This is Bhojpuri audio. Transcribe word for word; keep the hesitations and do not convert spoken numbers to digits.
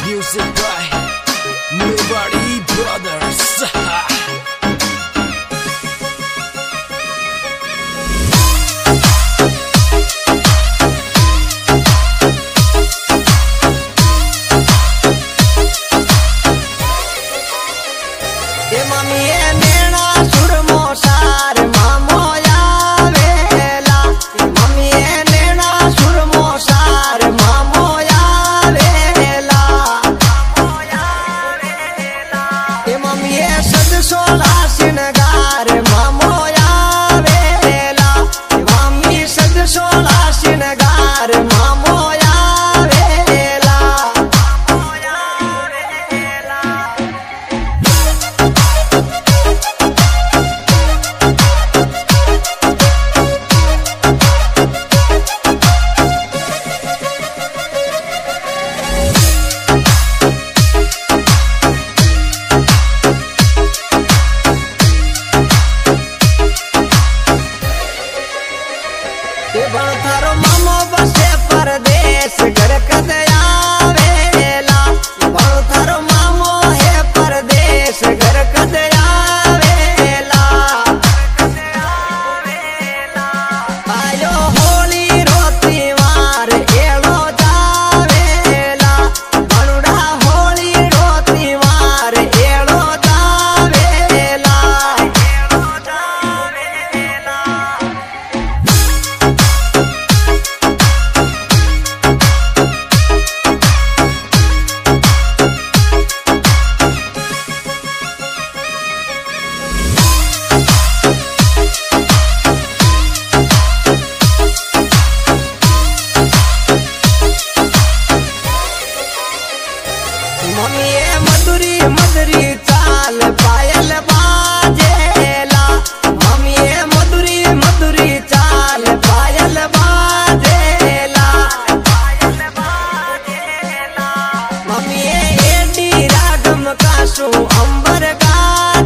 Music by Nobody Brothers. थारो मामो बसे परदेश घर कदे आवेला। थारो मामो है परदेश घर कदे आवेला। आयो होली रोती वार एड़ो जावेला। बनुड़ा होली रोती वार एड़ो जावेला। मम्मी मधुरी मधुरी चाल पायल बाजेला। मम्मी मधुरी मधुरी चाल पायल बाजेला। मम्मी एडी रागम कासू अंबर गा